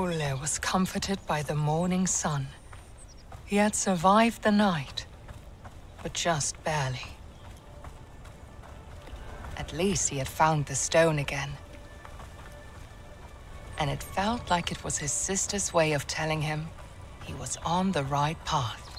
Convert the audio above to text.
Olle was comforted by the morning sun. He had survived the night, but just barely. At least he had found the stone again. And it felt like it was his sister's way of telling him he was on the right path.